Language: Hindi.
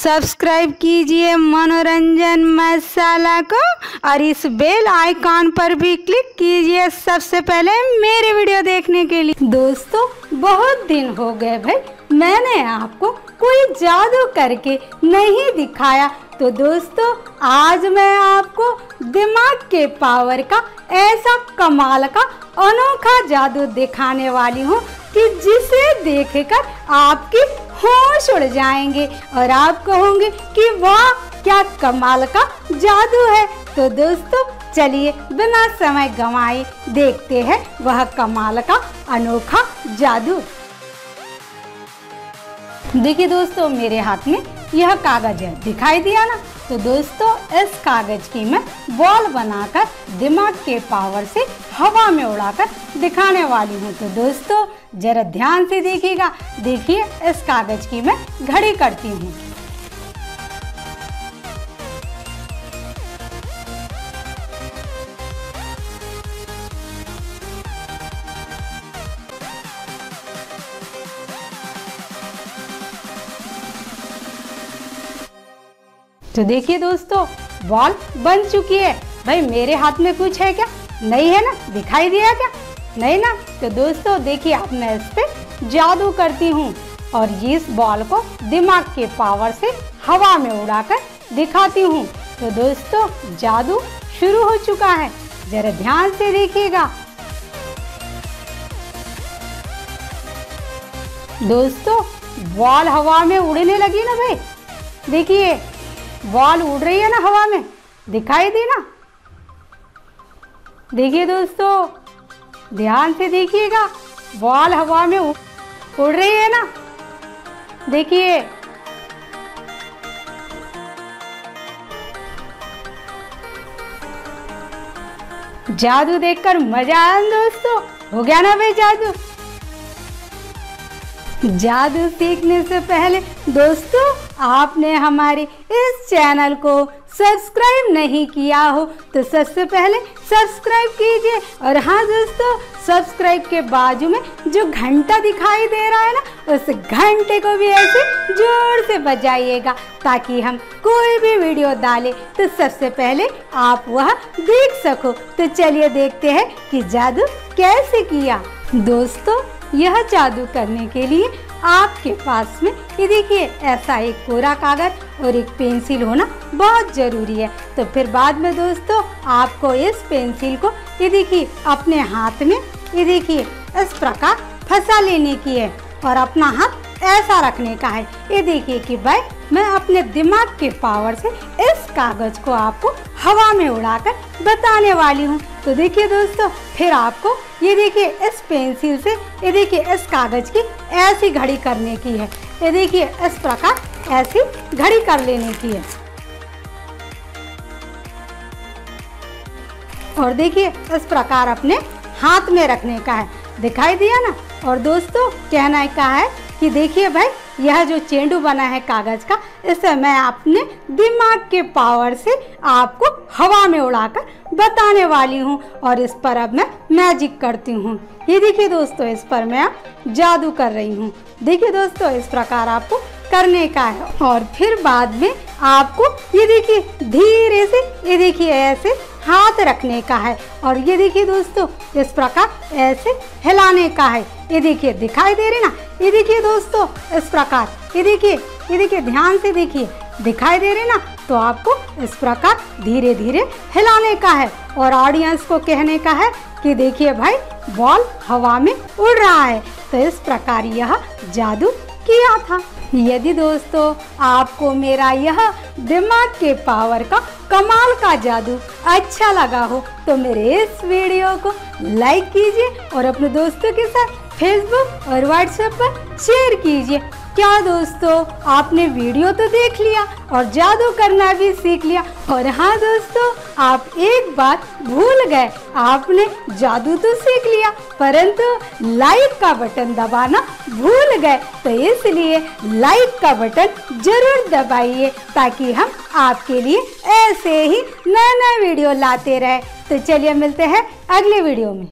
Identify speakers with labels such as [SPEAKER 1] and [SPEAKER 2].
[SPEAKER 1] सब्सक्राइब कीजिए मनोरंजन मसाला को और इस बेल आइकॉन पर भी क्लिक कीजिए सबसे पहले मेरे वीडियो देखने के लिए। दोस्तों बहुत दिन हो गए भाई, मैंने आपको कोई जादू करके नहीं दिखाया, तो दोस्तों आज मैं आपको दिमाग के पावर का ऐसा कमाल का अनोखा जादू दिखाने वाली हूँ कि जिसे देखकर आपकी होश उड़ जाएंगे और आप कहोगे कि वाह क्या कमाल का जादू है। तो दोस्तों चलिए बिना समय गंवाए देखते हैं वह कमाल का अनोखा जादू। देखिए दोस्तों मेरे हाथ में यह कागज है, दिखाई दिया ना। तो दोस्तों इस कागज की मैं बॉल बनाकर दिमाग के पावर से हवा में उड़ाकर दिखाने वाली हूँ। तो दोस्तों जरा ध्यान से देखिएगा। देखिए इस कागज की मैं घड़ी करती हूँ। तो देखिए दोस्तों बॉल बन चुकी है। भाई मेरे हाथ में कुछ है क्या? नहीं है ना, दिखाई दिया क्या? नहीं ना। तो दोस्तों देखिए अब मैं इस पे जादू करती हूँ और इस बॉल को दिमाग के पावर से हवा में उड़ाकर दिखाती हूँ। तो दोस्तों जादू शुरू हो चुका है, जरा ध्यान से देखिएगा। दोस्तों बॉल हवा में उड़ने लगी ना भाई, देखिए बॉल उड़ रही है ना हवा में, दिखाई दी ना। देखिए दोस्तों ध्यान से देखिएगा, बॉल हवा में उड़ रही है ना, देखिए। जादू देखकर मजा आया दोस्तों, हो गया ना भाई जादू। जादू सीखने से पहले दोस्तों आपने हमारे इस चैनल को सब्सक्राइब नहीं किया हो तो सबसे पहले सब्सक्राइब कीजिए। और हाँ दोस्तों सब्सक्राइब के बाजू में जो घंटा दिखाई दे रहा है ना, उस घंटे को भी ऐसे जोर से बजाइएगा ताकि हम कोई भी वीडियो डालें तो सबसे पहले आप वह देख सको। तो चलिए देखते हैं कि जादू कैसे किया। दोस्तों यह जादू करने के लिए आपके पास में ये देखिए ऐसा एक कोरा कागज और एक पेंसिल होना बहुत ज़रूरी है। तो फिर बाद में दोस्तों आपको इस पेंसिल को ये देखिए अपने हाथ में ये देखिए इस प्रकार फंसा लेने की है और अपना हाथ ऐसा रखने का है। ये देखिए कि भाई मैं अपने दिमाग के पावर से इस कागज को आपको हवा में उड़ाकर बताने वाली हूँ। तो देखिए दोस्तों फिर आपको ये देखिए इस पेंसिल से ये देखिए इस कागज की ऐसी घड़ी करने की है। ये देखिए इस प्रकार ऐसी घड़ी कर लेने की है और देखिए इस प्रकार अपने हाथ में रखने का है, दिखाई दिया ना। और दोस्तों कहना का है कि देखिए भाई यह जो चेंडू बना है कागज का, इसे मैं अपने दिमाग के पावर से आपको हवा में उड़ाकर बताने वाली हूँ और इस पर अब मैं मैजिक करती हूँ। ये देखिए दोस्तों इस पर मैं अब जादू कर रही हूँ। देखिए दोस्तों इस प्रकार आपको करने का है और फिर बाद में आपको ये देखिए धीरे से ये देखिए ऐसे हाथ रखने का है और ये देखिए दोस्तों इस प्रकार ऐसे हिलाने का है। ये देखिए दिखाई दे रही ना, ये देखिए दोस्तों इस प्रकार ये देखिए ध्यान से देखिए, दिखाई दे रही ना। तो आपको इस प्रकार धीरे धीरे हिलाने का है और ऑडियंस को कहने का है कि देखिए भाई बॉल हवा में उड़ रहा है। तो इस प्रकार यह जादू किया था। यदि दोस्तों आपको मेरा यह दिमाग के पावर का कमाल का जादू अच्छा लगा हो तो मेरे इस वीडियो को लाइक कीजिए और अपने दोस्तों के साथ फेसबुक और व्हाट्सएप पर शेयर कीजिए। क्या दोस्तों आपने वीडियो तो देख लिया और जादू करना भी सीख लिया। और हाँ दोस्तों आप एक बात भूल गए, आपने जादू तो सीख लिया परंतु लाइक का बटन दबाना भूल गए। तो इसलिए लाइक का बटन जरूर दबाइए ताकि हम आपके लिए ऐसे ही नए नए वीडियो लाते रहे। तो चलिए मिलते हैं अगले वीडियो में।